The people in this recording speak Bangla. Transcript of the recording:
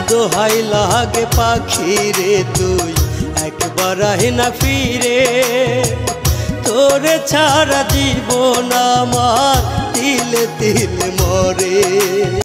দোহাই লাগে পাখি রে তুই একবার আহি না ফিরে। তোরে ছাড়া জীবন আমার তিলে তিলে মরে।